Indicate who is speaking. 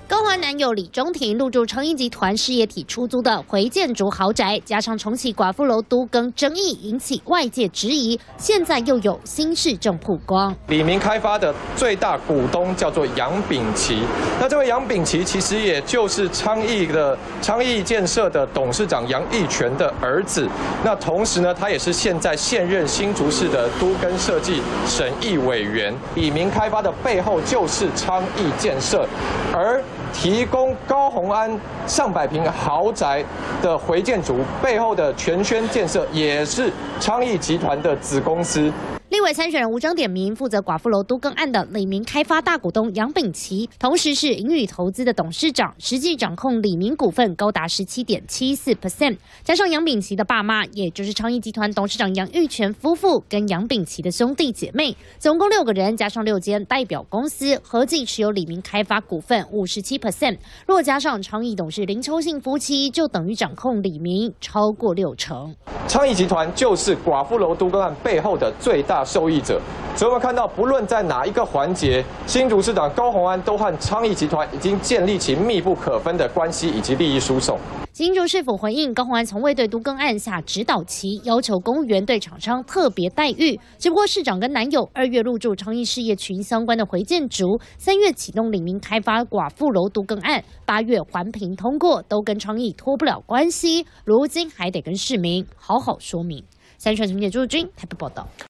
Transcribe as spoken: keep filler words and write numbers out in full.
Speaker 1: 高环男友李中庭入住昌邑集团事业体出租的回建筑豪宅，加上重启寡妇楼都更争议，引起外界质疑。现在又有新事正曝光，
Speaker 2: 李明开发的最大股东叫做杨秉琦。那这位杨秉琦其实也就是昌邑的昌邑建设的董事长杨义全的儿子。那同时呢，他也是现在现任新竹市的都更设计审议委员。李明开发的背后就是昌邑建设，而提供高虹安上百平豪宅的回建筑背后的全轩建设，也是昌邑集团的子公司。
Speaker 1: 立委参选人吴征点名，负责寡妇楼都更案的李明开发大股东杨秉琦，同时是银宇投资的董事长，实际掌控李明股份高达十七点七四 percent。加上杨秉琦的爸妈，也就是昌邑集团董事长杨玉泉夫妇跟杨秉琦的兄弟姐妹，总共六个人，加上六间代表公司，合计持有李明开发股份五十七 percent。若加上昌邑董事林秋信夫妻，就等于掌控李明超过六成。
Speaker 2: 昌邑集团就是寡妇楼都更案背后的最大受益者，所以我们看到，不论在哪一个环节，新竹市长高虹安都和昌邑集团已经建立起密不可分的关系以及利益输送。
Speaker 1: 新竹市府回应，高虹安从未对都更案下指导期，要求公务员对厂商特别待遇。只不过市长跟男友二月入驻昌邑事业群相关的回建筑，三月启动李明开发寡妇楼都更案，八月环评通过，都跟昌邑脱不了关系，如今还得跟市民好好说明。三立新闻朱志军台北报道。